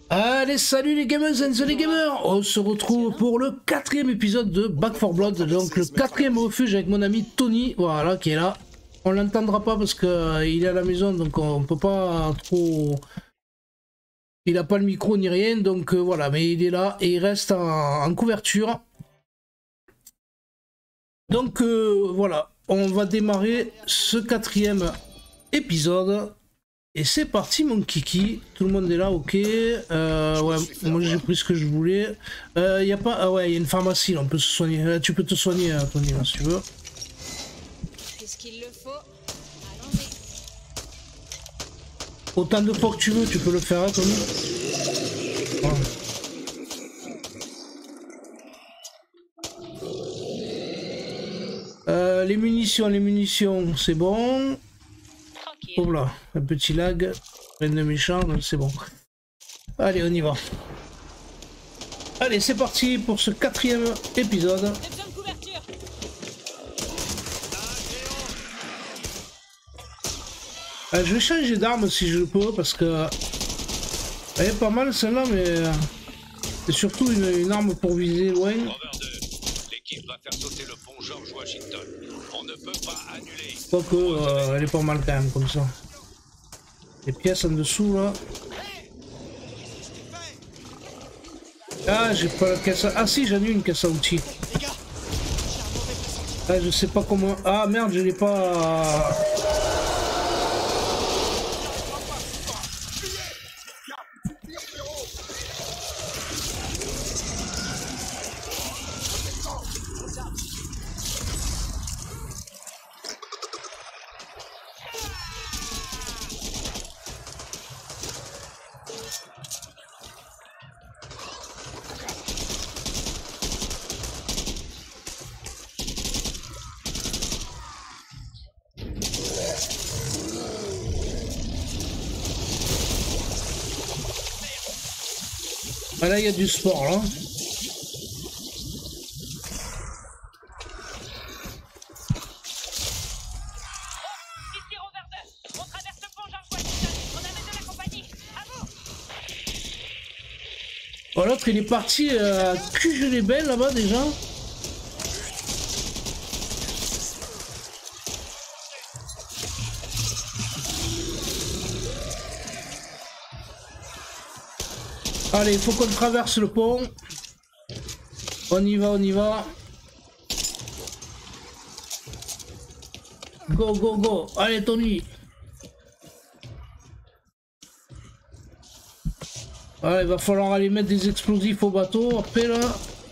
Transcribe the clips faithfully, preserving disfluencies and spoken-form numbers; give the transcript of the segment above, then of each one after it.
Allez, salut les gamers and the gamers. On se retrouve pour le quatrième épisode de Back four Blood, donc le quatrième refuge avec mon ami Tony, voilà, qui est là. On l'entendra pas parce qu'il euh, est à la maison, donc on peut pas trop... Il a pas le micro ni rien, donc euh, voilà, mais il est là et il reste en, en couverture. Donc euh, voilà, on va démarrer ce quatrième épisode. Et c'est parti mon kiki, tout le monde est là, ok. Euh, ouais, moi j'ai pris ce que je voulais. Il euh, y a pas, ah ouais, il y a une pharmacie, là, on peut se soigner. Là, tu peux te soigner, hein, Tony, là, si tu veux. Puisqu'il le faut, allons-y. Autant de fois que tu veux, tu peux le faire, hein, Tony. Voilà. Euh, les munitions, les munitions, c'est bon. Oh là, un petit lag, rien de méchant, c'est bon. Allez, on y va. Allez, c'est parti pour ce quatrième épisode. Euh, je vais changer d'arme si je peux, parce que elle est pas mal celle-là, mais c'est surtout une, une arme pour viser loin. L'équipe va faire sauter le pont George Washington. On ne peut pas annuler. Quoique, euh, elle est pas mal quand même comme ça. Les pièces en dessous là. Ah, j'ai pas la caisse à... Ah si, j'en ai une caisse à outils. Ah, je sais pas comment... Ah merde, je l'ai pas... Ah là il y a du sport là. Oh, l'autre il est parti à euh, Cuge les Belles là-bas déjà. Allez, il faut qu'on traverse le pont. On y va, on y va. Go, go, go. Allez, Tony. Allez, il va falloir aller mettre des explosifs au bateau. Après, là.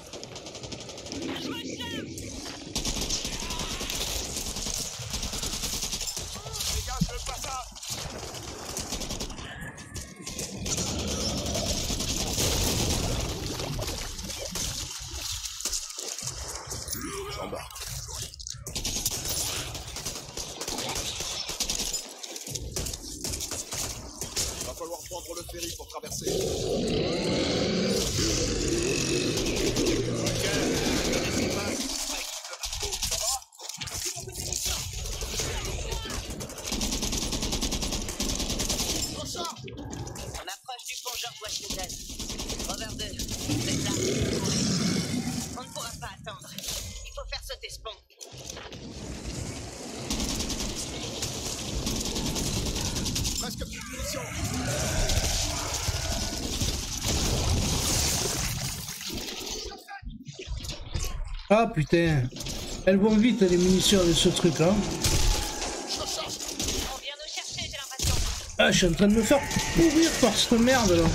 Ah putain, elles vont vite les munitions de ce truc là. Ah, je suis en train de me faire pourrir par cette merde là.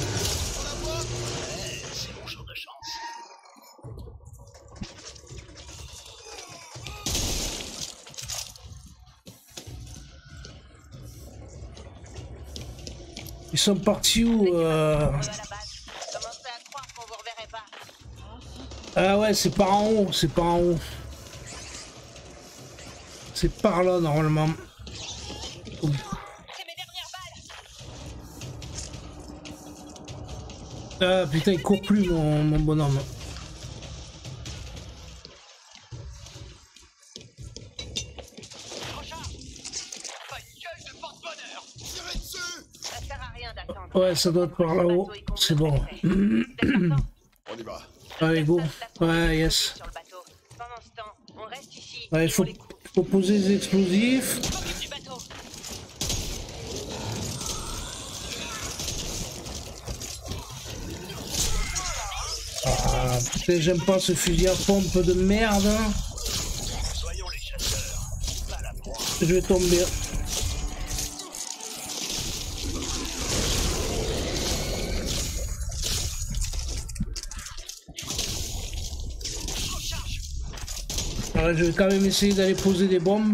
Ils sont partis où euh... Ah ouais, c'est par en haut, c'est par en haut. C'est par là normalement. Oh. Ah putain, il court plus mon, mon bonhomme. Ça sert à rien d'attendre. Ouais, ça doit être par là-haut. C'est bon. On y va. Allez, go. Ouais, yes. Ouais, il faut, faut poser des explosifs. Ah, putain, j'aime pas ce fusil à pompe de merde. Je vais tomber. Alors, je vais quand même essayer d'aller poser des bombes.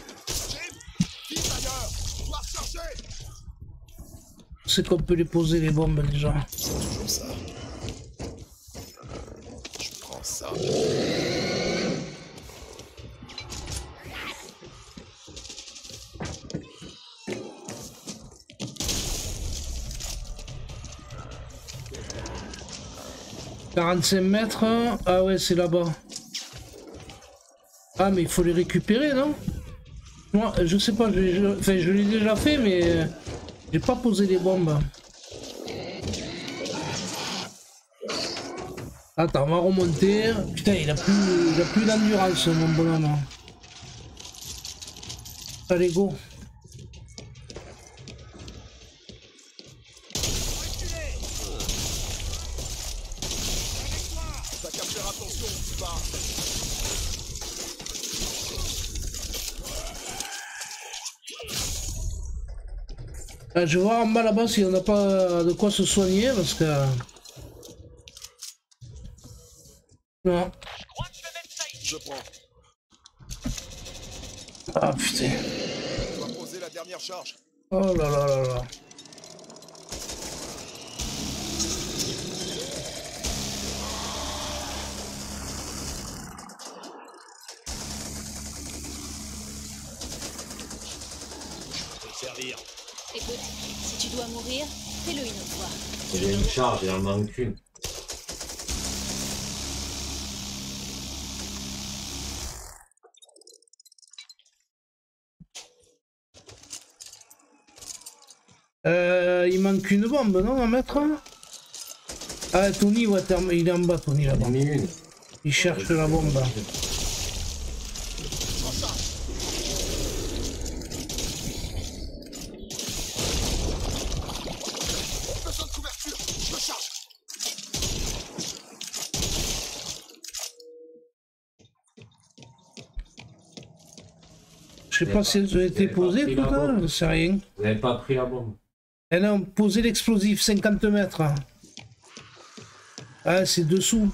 C'est qu'on peut les poser les bombes déjà. Toujours ça. Je prends ça. quarante-cinq mètres. Ah ouais, c'est là-bas. Ah mais il faut les récupérer, non? Moi, je sais pas, je, je, enfin, je l'ai déjà fait, mais euh, j'ai pas posé les bombes. Attends, on va remonter. Putain, il a plus, il a plus d'endurance, mon bonhomme. Allez, go. Ah, je vais voir en bas là-bas s'il n'y en a pas de quoi se soigner parce que... Non. Je prends. Ah putain. On va poser la dernière charge. Oh là là là là. Servir. Écoute, si tu dois mourir, fais-le une autre fois. J'ai une charge, il en manque une. Euh, il manque une bombe, non, à mettre? Ah, Tony, ouais, il est en bas, Tony, là-bas. J'en ai une. Il cherche la bombe. Je sais pas si elles ont été posées tout à l'heure, c'est rien. Vous n'avez pas pris la bombe. Elles ont posé l'explosif, cinquante mètres. Ah, c'est dessous.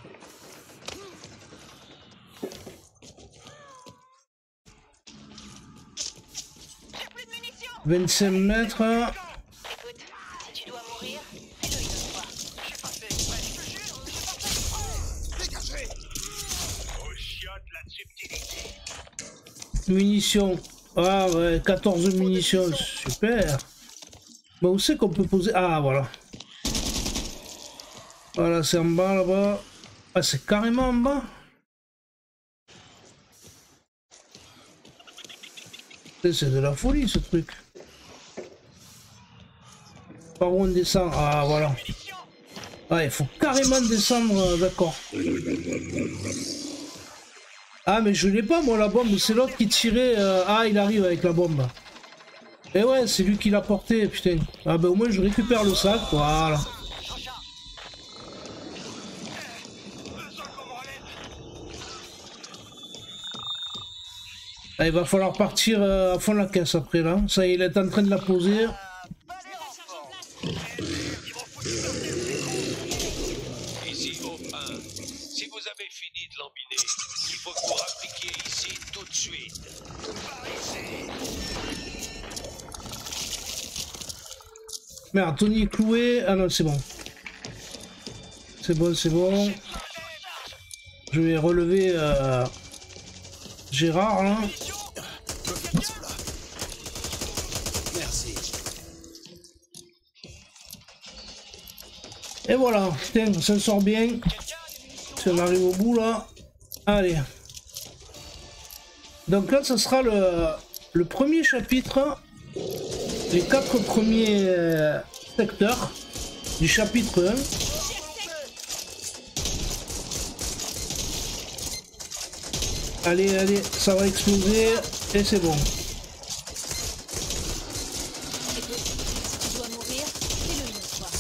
vingt-cinq mètres. Écoute, si tu dois mourir, fais-le une autre fois. Je suis pas fait exprès, je te jure, je suis pas fait exprès. Dégagez. Au chiotte la subtilité. Munitions. Ah ouais, quatorze munitions, super. Bah où c'est qu'on peut poser? Ah voilà. Voilà, c'est en bas là-bas. Ah, c'est carrément en bas. C'est de la folie ce truc. Par où on descend? Ah voilà. Ah, il faut carrément descendre, d'accord. Ah mais je l'ai pas moi la bombe, c'est l'autre qui tirait. Euh... Ah il arrive avec la bombe. Et ouais, c'est lui qui l'a porté, putain. Ah ben au moins je récupère le sac, voilà. Ah, il va falloir partir euh, à fond la caisse après là. Ça il est en train de la poser. Ici, au un. Si vous avez fini de l'embiner, il faut que vous rappliquiez ici tout de suite. Par ici. Merde, Tony est cloué. Ah non, c'est bon. C'est bon, c'est bon. Je vais relever euh, Gérard là. Merci. Et voilà, putain, on s'en sort bien. Si on arrive au bout là. Allez. Donc là, ce sera le, le premier chapitre. Les quatre premiers euh, secteur du chapitre un. Allez, allez, ça va exploser et c'est bon. Écoute, si tu dois mourir, fais-le une fois.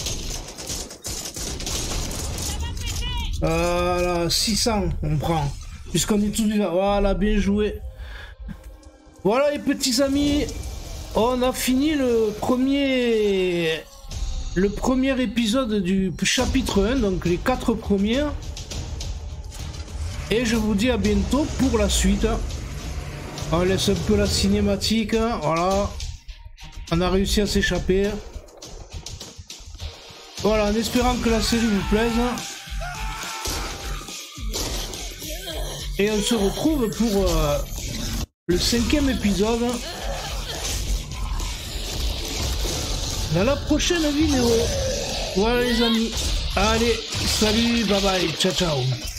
Voilà, six cents on prend. Puisqu'on est tous là. Voilà, bien joué. Voilà les petits amis. On a fini le premier... Le premier épisode du chapitre un, donc les quatre premiers. Et je vous dis à bientôt pour la suite. On laisse un peu la cinématique. Voilà. On a réussi à s'échapper. Voilà, en espérant que la série vous plaise. Et on se retrouve pour euh, le cinquième épisode. Dans la prochaine vidéo. Voilà les amis. Allez, salut, bye bye, ciao ciao.